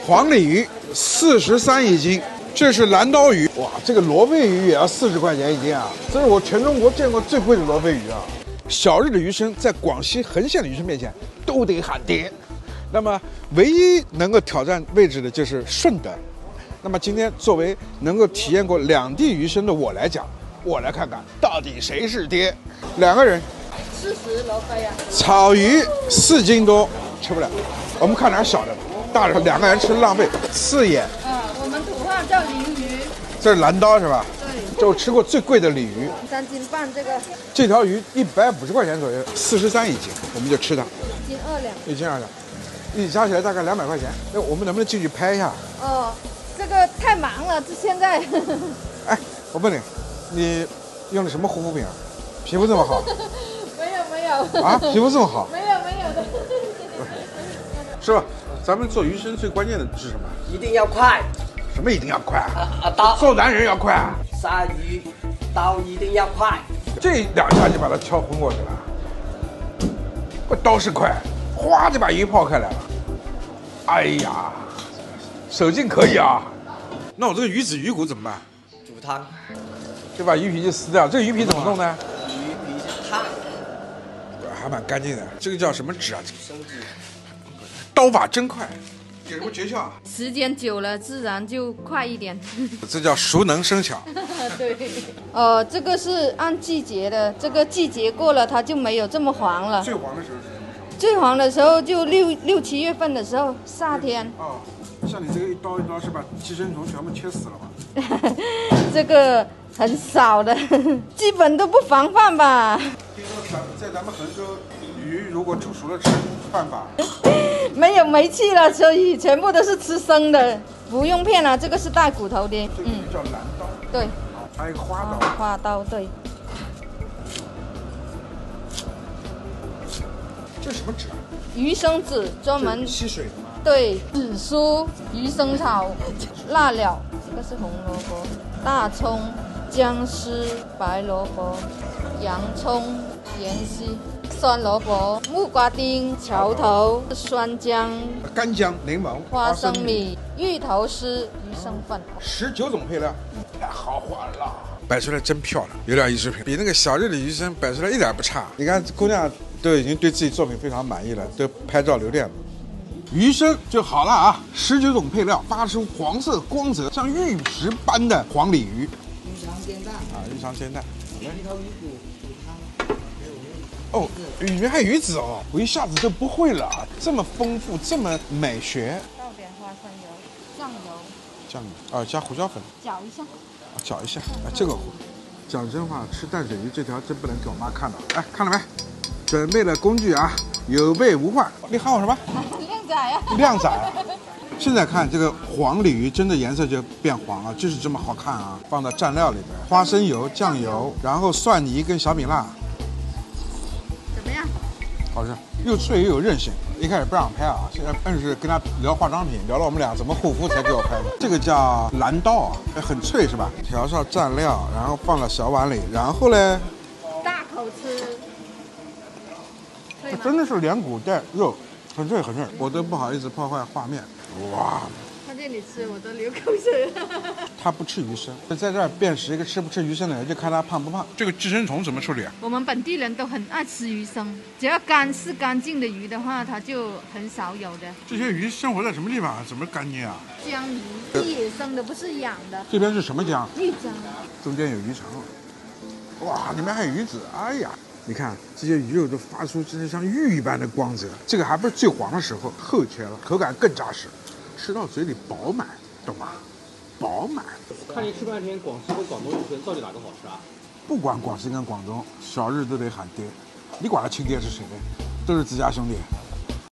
黄鲤鱼43一斤，这是蓝刀鱼，哇，这个罗非鱼也要40块钱一斤啊！这是我全中国见过最贵的罗非鱼啊！小日的鱼生在广西横县的鱼生面前都得喊爹。那么唯一能够挑战位置的就是顺德。那么今天作为能够体验过两地鱼生的我来讲，我来看看到底谁是爹。2个人 40罗非啊， 草鱼4斤多，吃不了。我们看点小的，大的2个人吃浪费。刺眼， 我们土话叫鲮鱼。 这是蓝刀是吧？ 对， 这我吃过最贵的鲤鱼 3斤半这个， 这条鱼150块钱左右，43一斤，我们就吃它。 1斤2两。 1斤2两，一起加起来大概200块钱。那我们能不能进去拍一下？ 哦，这个太忙了，这现在。 哎，我问你，你用的什么护肤品啊？皮肤这么好？ 没有。 啊，皮肤这么好？ 没有的。 是吧？咱们做鱼生最关键的是什么？ 一定要快什么一定要快啊？ 刀做男人要快啊！ 杀鱼刀一定要快。 这2下就把它敲昏过去了。我刀是快，哗就把鱼泡开来了。哎呀，手劲可以啊！那我这个鱼子鱼骨怎么办？ 煮汤， 就把鱼皮就撕掉。这个鱼皮怎么弄呢？ 鱼皮是烫， 还蛮干净的。这个叫什么纸啊？ 生纸。 刀法真快，有什么诀窍？ 时间久了，自然就快一点。 这叫熟能生巧。 对。这个是按季节的，这个季节过了，它就没有这么黄了。 最黄的时候是什么时候？ 最黄的时候就6、7月份的时候，夏天。 哦，像你这个一刀一刀是把寄生虫全部切死了吧？ 这个很少的，基本都不防范吧。 听说在咱们衡州，鱼如果煮熟了吃犯法。 没有煤气了，所以全部都是吃生的，不用片了。这个是带骨头的， 这个鱼叫蓝刀。 对。 还有一个花刀。 花刀，对。 这是什么纸啊？ 鱼生纸，专门吸水的吗？ 对，紫苏、鱼生草、辣料，这个是红萝卜、大葱、姜丝、白萝卜、洋葱、芫荽、酸萝卜、木瓜丁、桥头、酸姜、 干姜、柠檬、 花生米、芋头丝、鱼生粉 ，19种配料，太豪华了。摆出来真漂亮，有点艺术品，比那个小日的鱼生摆出来一点不差。你看姑娘都已经对自己作品非常满意了，都拍照留念了。鱼生就好了啊，19种配料发出黄色光泽，像玉石般的黄鲤鱼。 鱼肠煎蛋啊，鱼肠煎蛋。 鱼头鱼骨煮汤。 哦，里面还有鱼子哦，我一下子就不会了啊，这么丰富，这么美学。 倒点花生油、酱油， 酱油啊，加胡椒粉。 搅一下。 搅一下，哎，这个讲真话，吃淡水鱼这条真不能给我妈看到。哎，看了没？准备了工具啊，有备无患。你喊我什么？ 靓仔啊！ 靓仔。现在看这个黄鲤鱼，真的颜色就变黄了，就是这么好看啊！放到蘸料里边，花生油、酱油，然后蒜泥跟小米辣。 怎么样？ 好吃，又脆又有韧性。一开始不让拍啊，现在硬是跟他聊化妆品，聊了我们俩怎么护肤才给我拍的。这个叫蓝刀啊，很脆是吧？调上蘸料，然后放到小碗里，然后呢， 大口吃。 真的是连骨带肉，很脆很脆，我都不好意思破坏画面。哇！ 看见你吃，我都流口水了。 他不吃鱼生，在这儿辨识一个吃不吃鱼生的人，就看他胖不胖。这个寄生虫怎么处理啊？ 我们本地人都很爱吃鱼生，只要是干净的鱼的话，它就很少有的。 这些鱼生活在什么地方啊？怎么干净啊？ 江鱼是野生的，不是养的。 这边是什么江？ 玉江。 中间有鱼肠。哇，里面还有鱼籽。哎呀！你看这些鱼肉都发出真是像玉一般的光泽，这个还不是最黄的时候，后切了，口感更扎实，吃到嘴里饱满，懂吗？饱满。 看你吃半天，广西跟广东鱼生到底哪个好吃啊？ 不管广西跟广东，小日都得喊爹，你管他亲爹是谁的，都是自家兄弟。